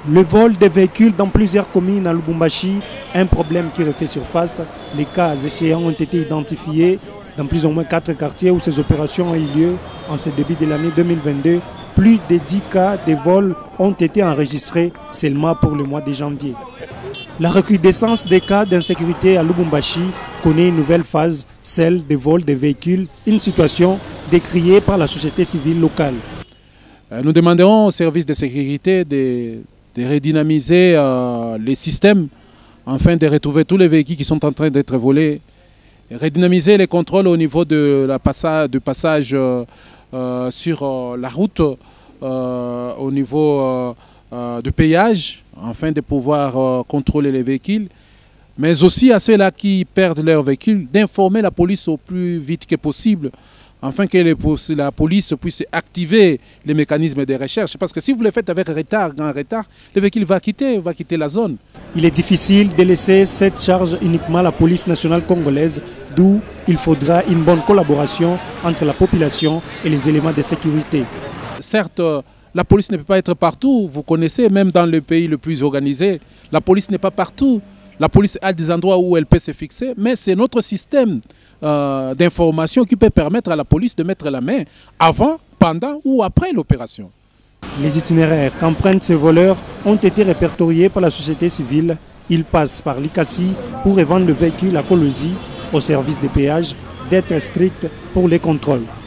Le vol des véhicules dans plusieurs communes à Lubumbashi, un problème qui refait surface. Les cas échéants ont été identifiés dans plus ou moins 4 quartiers où ces opérations ont eu lieu en ce début de l'année 2022. Plus de 10 cas de vols ont été enregistrés seulement pour le mois de janvier. La recrudescence des cas d'insécurité à Lubumbashi connaît une nouvelle phase, celle des vols des véhicules, une situation décriée par la société civile locale. Nous demanderons aux services de sécurité de redynamiser les systèmes afin de retrouver tous les véhicules qui sont en train d'être volés, redynamiser les contrôles au niveau de du passage sur la route, au niveau du péage, afin de pouvoir contrôler les véhicules, mais aussi à ceux-là qui perdent leur véhicule, d'informer la police au plus vite que possible, afin que la police puisse activer les mécanismes de recherche. Parce que si vous le faites avec grand retard, le véhicule va quitter la zone. Il est difficile de laisser cette charge uniquement à la police nationale congolaise, d'où il faudra une bonne collaboration entre la population et les éléments de sécurité. Certes, la police ne peut pas être partout. Vous connaissez, même dans le pays le plus organisé, la police n'est pas partout. La police a des endroits où elle peut se fixer, mais c'est notre système d'information qui peut permettre à la police de mettre la main avant, pendant ou après l'opération. Les itinéraires qu'empruntent ces voleurs ont été répertoriés par la société civile. Ils passent par l'ICASI pour revendre le véhicule à Kolwezi au service des péages, d'être strict pour les contrôles.